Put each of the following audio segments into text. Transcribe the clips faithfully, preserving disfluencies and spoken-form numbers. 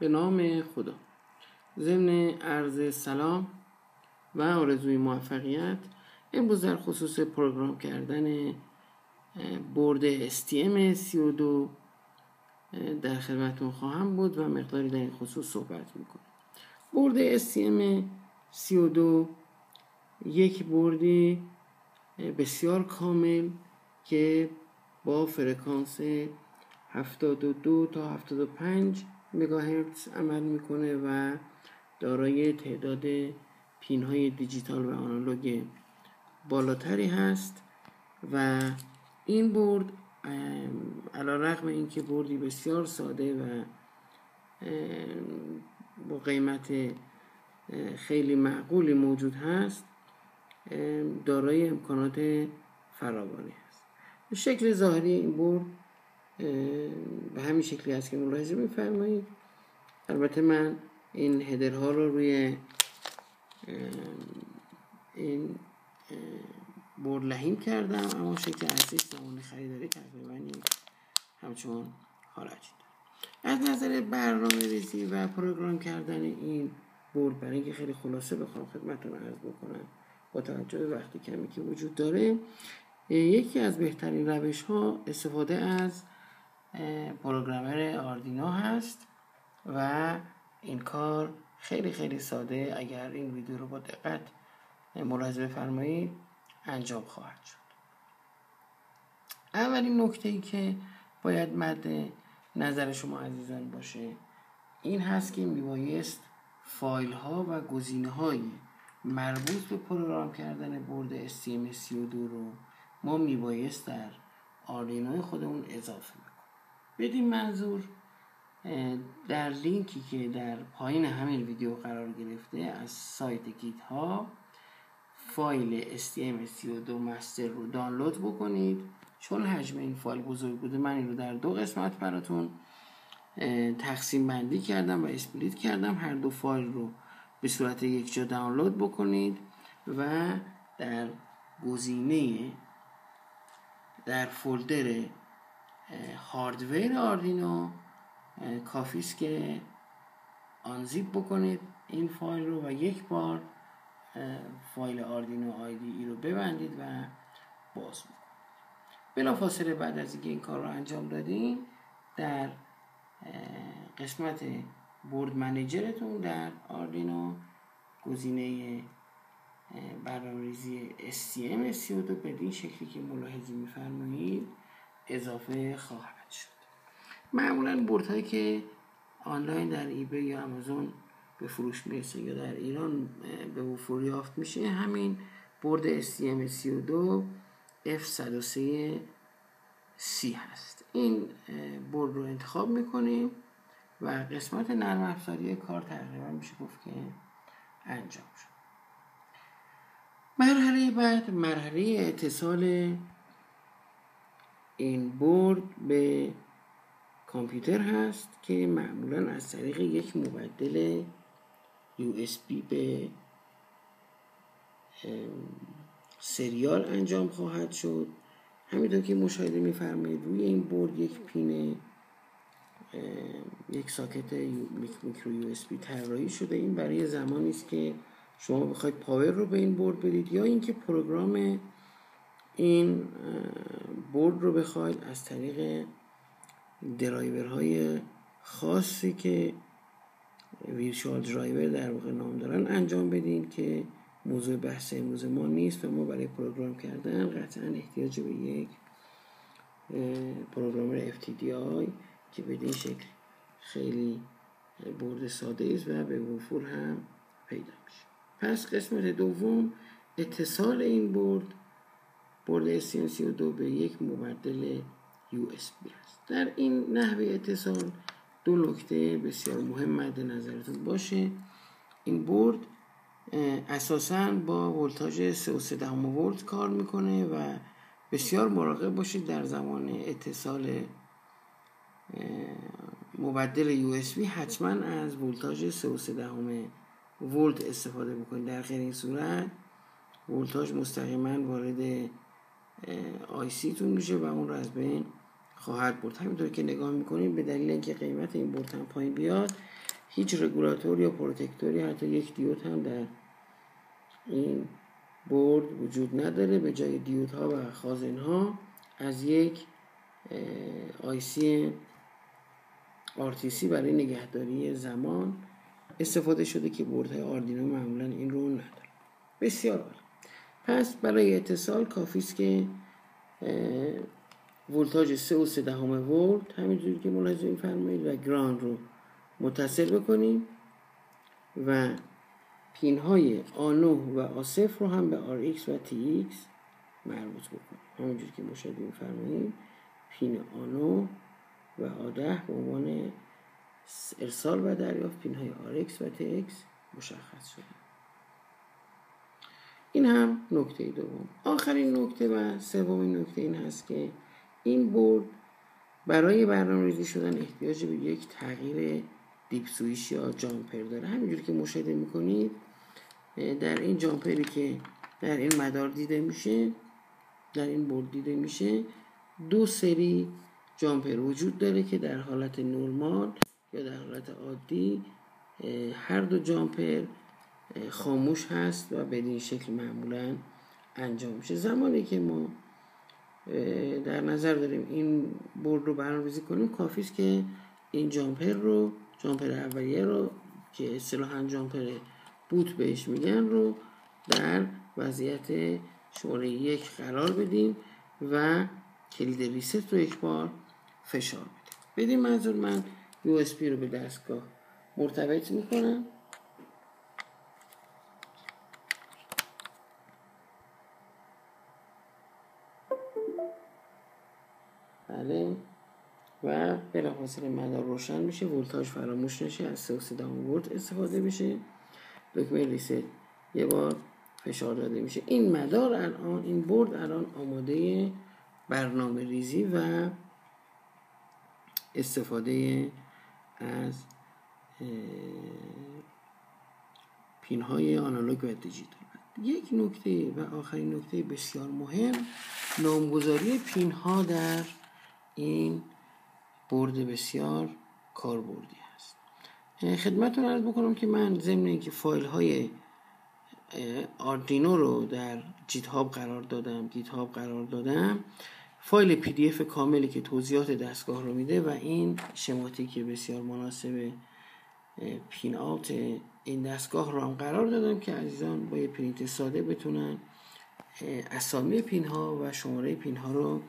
به نام خدا. ضمن عرض سلام و آرزوی موفقیت، امروز در خصوص پروگرام کردن بورد اس تی ام سی و دو در خدمتتون خواهم بود و مقداری در این خصوص صحبت میکنم. بورد اس تی ام سی و دو یک بوردی بسیار کامل که با فرکانس هفتاد و دو تا هفتاد و پنج مگاهرتز عمل میکنه و دارای تعداد پین های دیجیتال و آنالوگ بالاتری هست و این بورد علی رغم اینکه بوردی بسیار ساده و با قیمت خیلی معقولی موجود هست، دارای امکانات فراوانی است. شکل ظاهری این بورد به همین شکلی هست که ملاحظه می‌فرمایید. البته من این هدرها رو روی این بورد لحیم کردم، اما شکل اصلی زمان خریداری تقریبا همچون خارجی داره. از نظر برنامه ریزی و پروگرام کردن این بورد، برای اینکه خیلی خلاصه بخوام خدمتتون عرض بکنم با توجه به وقتی کمی که وجود داره، یکی از بهترین روش ها استفاده از پروگرامر آردینو هست و این کار خیلی خیلی ساده، اگر این ویدیو رو با دقت ملاحظه بفرمایید، انجام خواهد شد. اولین نکته ای که باید مد نظر شما عزیزان باشه این هست که میبایست فایل ها و گزینه های مربوط به پروگرام کردن بورد اس تی ام سی و دو رو ما میبایست در آردینو خودمون اضافه بکنیم. بدین منظور در لینکی که در پایین همین ویدیو قرار گرفته از سایت گیت ها فایل اس تی ام سی و دو مستر رو دانلود بکنید. چون حجم این فایل بزرگ بوده، من این رو در دو قسمت براتون تقسیم بندی کردم و اسپلیت کردم. هر دو فایل رو به صورت یک جا دانلود بکنید و در گزینه در فولدر هاردور آردینو کافیست که آنزیپ بکنید این فایل رو و یک بار فایل آردینو آیدی ای رو ببندید و باز بکنید. بلافاصله بعد از اینکه این کار رو انجام دادین، در قسمت بورد منیجرتون در آردینو گزینه برنامه‌ریزی اس تی ام سی و دو به این شکلی که ملاحظه می‌فرمایید اضافه خواهد شد. معمولاً بوردهایی که آنلاین در ایبی یا آمازون به فروش میرسه یا در ایران به وفور یافت میشه همین بورد اس تی ام سی و دو اف صد و سه سی هست. این بورد رو انتخاب میکنیم و قسمت نرم افزاری کار تقریبا میشه گفت که انجام شد. مرحله بعد مرحله اتصال این بورد به کامپیوتر هست که معمولا از طریق یک مبدل یو اس بی به سریال انجام خواهد شد. همینطور که مشاهده می‌فرمایید روی این بورد یک پین یک ساکت میکرو یو اس بی طراحی شده. این برای زمانی است که شما بخواید پاور رو به این بورد بدید یا اینکه پروگرام این بورد رو بخواید از طریق درایورهای خاصی که ویرچوال درایور در واقع نام دارن انجام بدین که موضوع بحث امروز ما نیست و ما برای پروگرام کردن قطعا احتیاج به یک پروگرامر اف تی دی آی که به این شکل خیلی بورد ساده است و به وفور هم پیدا میشه. پس قسمت دوم اتصال این بورد بورد اس تی ام سی و دو به یک مبدل یو اس بی است. در این نحوه اتصال دو نکته بسیار مهم مد نظرتون باشه. این بورد اساساً با ولتاژ سه و سه دهم ولت کار میکنه و بسیار مراقب باشید در زمان اتصال مبدل یو اس بی حتما از ولتاژ سه و سه دهم ولت استفاده بکنید. در غیر این صورت ولتاژ مستقیما وارد آی سی تون میشه و اون رو از بین خواهد برد. همینطور که نگاه میکنید به دلیل اینکه قیمت این بورد هم پایین بیاد هیچ رگولاتور یا پروتکتوری، حتی یک دیود هم در این بورد وجود نداره. به جای دیودها و خازنها از یک آی سی آر تی سی برای نگهداری زمان استفاده شده که بوردهای آردینو معمولا این رو نداره. بسیار عالی. پس برای اتصال کافی است که ولتاژ سه و سه دهم ولت همینجوری که ملاحظه می‌فرمایید و گراوند رو متصل بکنیم و پین های آ نه و آ صفر رو هم به آر ایکس و تی ایکس مربوط بکنیم. همینجوری که مشاهده می‌فرمایید پین آ نه و آ ده به عنوان ارسال و دریافت، پین های آر ایکس و تی ایکس مشخص شده. این هم نکته دوم. آخرین نکته و سومین نکته این هست که این بورد برای برنامه‌ریزی شدن احتیاج به یک تغییر دیپ سویچ یا جامپر داره. همینجوری که مشاهده میکنید در این جامپری که در این مدار دیده میشه، در این بورد دیده میشه، دو سری جامپر وجود داره که در حالت نورمال یا در حالت عادی هر دو جامپر خاموش هست و بدین شکل معمولا انجام میشه. زمانی که ما در نظر داریم این بورد رو برنامه‌ریزی کنیم، کافی است که این جامپر رو جامپر اولیه رو که اصطلاحاً جامپر بوت بهش میگن رو در وضعیت شماره یک قرار بدیم و کلید ریست رو یک بار فشار بدیم. بدین منظور من یو اس بی رو به دستگاه مرتبط میکنم. بله و بلافاصله مدار روشن میشه، ولتاژ فراموش نشه، از سه و سه دهم ولت استفاده بشه، دکمه ریست یه بار فشار داده میشه. این مدار الان، این بورد الان آماده برنامه ریزی و استفاده از پین های آنالوگ و دیجیتال. یک نکته و آخرین نکته بسیار مهم، نامگذاری پین ها در این بورد بسیار کاربردی است. خدمتتون عرض بکنم که من ضمن اینکه فایل های آردینو رو در جیت هاب قرار دادم گیت هاب قرار دادم فایل پی دی اف کاملی که توضیحات دستگاه رو میده و این شماتیک بسیار مناسب پین آوت این دستگاه رو هم قرار دادم که عزیزان با یه پرینت ساده بتونن اسامی پین ها و شماره پین ها رو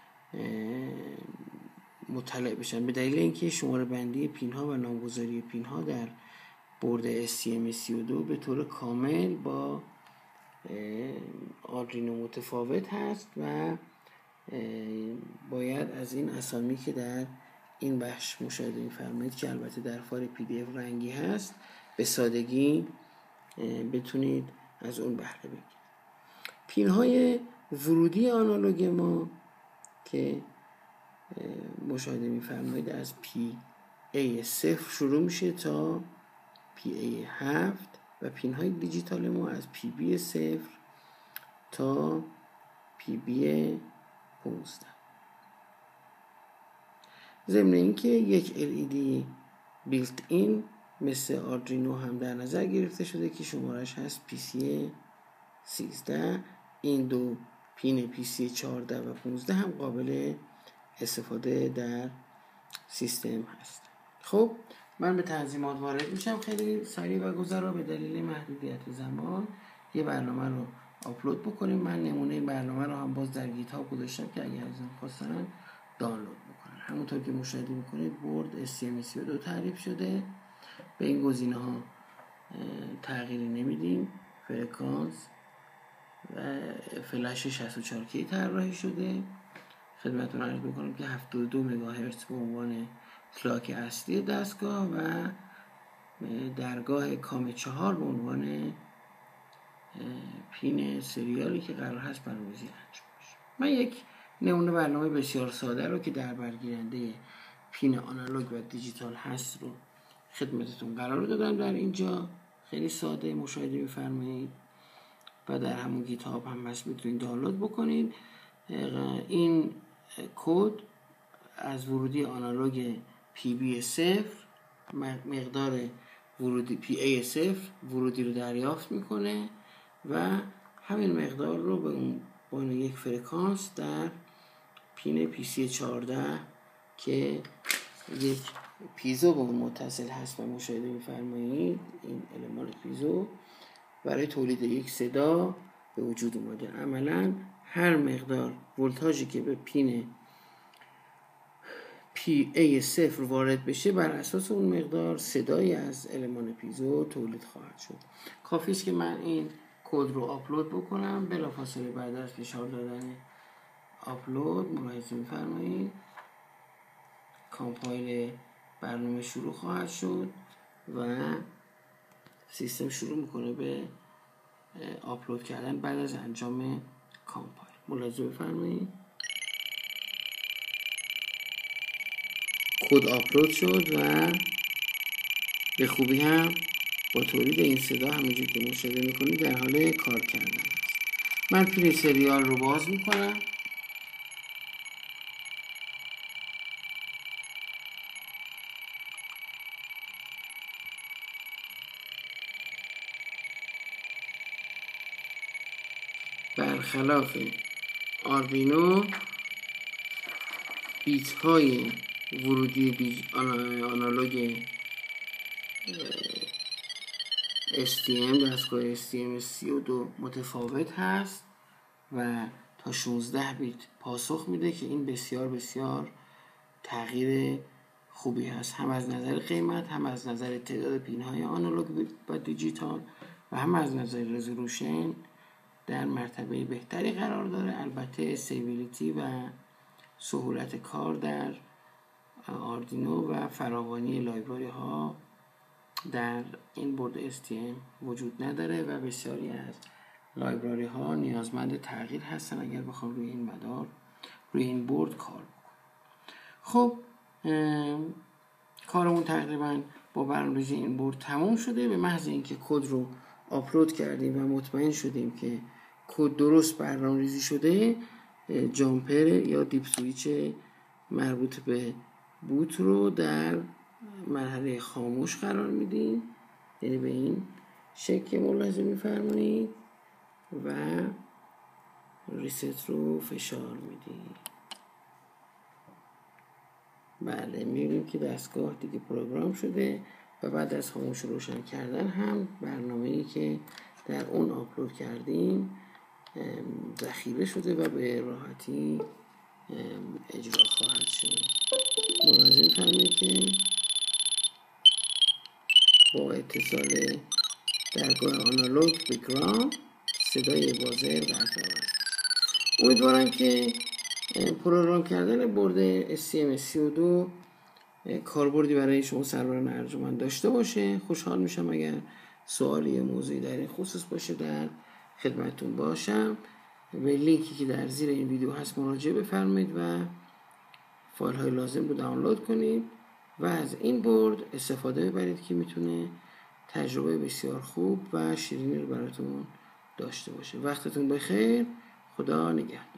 مطلع بشن، به دلیل اینکه شماره بندی پین ها و نامگذاری پین ها در بورد اس تی ام سی و دو به طور کامل با آردینو متفاوت هست و باید از این اسامی که در این بخش مشاهده می‌فرمایید که البته در فایل پی دی اف رنگی هست به سادگی بتونید از اون بهره بگیرید. پین های ورودی آنالوگ ما که مشاهده می‌فرمایید از پی ای صفر شروع میشه تا پی ای هفت و پین های دیجیتال ما از پی بی صفر تا پی بی پانزده. ضمن اینکه یک ال ای دی بیلت این مثل آردینو هم در نظر گرفته شده که شمارش هست پی سی سیزده. این دو پین پی سی چهارده و پانزده هم قابل استفاده در سیستم هست. خب من به تنظیمات وارد میشم خیلی سریع و گذرا به دلیل محدودیت زمان یه برنامه رو آپلود بکنیم. من نمونه این برنامه رو هم باز در گیت هاب گذاشتم که اگر ازم خواستن دانلود بکنن. همونطور که مشاهده میکنید بورد اس تی ام سی و دو تعریف شده، به این گزینه ها تغییری نمیدیم، فرکانس و فلش شصت و چهار کی طراحی شده. خدمتتون عرض میکنم که هفتاد و دو مگاهرتز به عنوان کلاک اصلی دستگاه و درگاه کام چهار به عنوان پین سریالی که قرار هست برنامه‌ریزی انجام بشه. من یک نمونه برنامه بسیار ساده رو که در برگیرنده پین آنالوگ و دیجیتال هست رو خدمتتون قرار دادم در اینجا. خیلی ساده مشاهده می‌فرمایید و در همون گیت هاب هم هست، میتونید دانلود بکنید. این کد از ورودی آنالوگ پی بی صفر مقدار ورودی پی ای صفر ورودی رو دریافت میکنه و همین مقدار رو به اون با یک فرکانس در پین پی سی چهارده که یک پیزو به اون متصل هست و مشاهده می‌فرمایید، این المان پیزو برای تولید یک صدا به وجود اومده. عملاً هر مقدار ولتاژی که به پین پی ای صفر وارد بشه بر اساس اون مقدار صدایی از المان پیزو تولید خواهد شد. کافی است که من این کد رو آپلود بکنم، بلافاصله بعد از فشار دادن آپلود ملاحظه می‌فرمایید کامپایل برنامه شروع خواهد شد و سیستم شروع میکنه به آپلود کردن بعد از انجام کامپایل. ملاحظه بفرمایید کد آپلود شد و به خوبی هم با تولید این صدا همونجور که مشاهده میکنید در حال کار کردن است. من پین سریال رو باز میکنم. برخلاف آردینو بیت های ورودی دیج... آنالوگ اس تی ام دستگاه اس تی ام سی و دو متفاوت هست و تا شانزده بیت پاسخ میده که این بسیار بسیار تغییر خوبی هست، هم از نظر قیمت، هم از نظر تعداد پین های آنالوگ و دیجیتال و هم از نظر رزولوشن در مرتبه بهتری قرار داره. البته استیبیلیتی و سهولت کار در آردینو و فراوانی لایبراری ها در این بورد اس تی ام وجود نداره و بسیاری از لایبراری ها نیازمند تغییر هستن اگر بخوام روی این مدار روی این بورد کار بکنم. خب کارمون تقریبا با برنامه‌ریزی این بورد تموم شده. به محض اینکه کد رو آپلود کردیم و مطمئن شدیم که کد درست برنامه‌ریزی شده، جامپر یا دیپ سویچ مربوط به بوت رو در مرحله خاموش قرار میدیم، یعنی به این شکل ملاحظه میفرمایید و ریست رو فشار میدیم. بله میبینیم که دستگاه دیگه پروگرام شده و بعد از خاموش روشن کردن هم برنامه‌ای که در اون آپلود کردیم ذخیره شده و به راحتی اجرا خواهد شد. ملاحظه می‌فرمایید که با اتصال درگاه آنالوگ به گراوند صدای واضح برقرار است. امیدوارم که پروگرام کردن بورد اس تی ام سی و دو کاربردی برای شما سروران ارجمند داشته باشه. خوشحال میشم اگر سوالی یا موضوعی در این خصوص باشه در خدمتتون باشم. به لینکی که در زیر این ویدیو هست مراجعه بفرمایید و فایل های لازم رو دانلود کنید و از این بورد استفاده ببرید که میتونه تجربه بسیار خوب و شیرینی رو براتون داشته باشه. وقتتون بخیر. خدا نگهدار.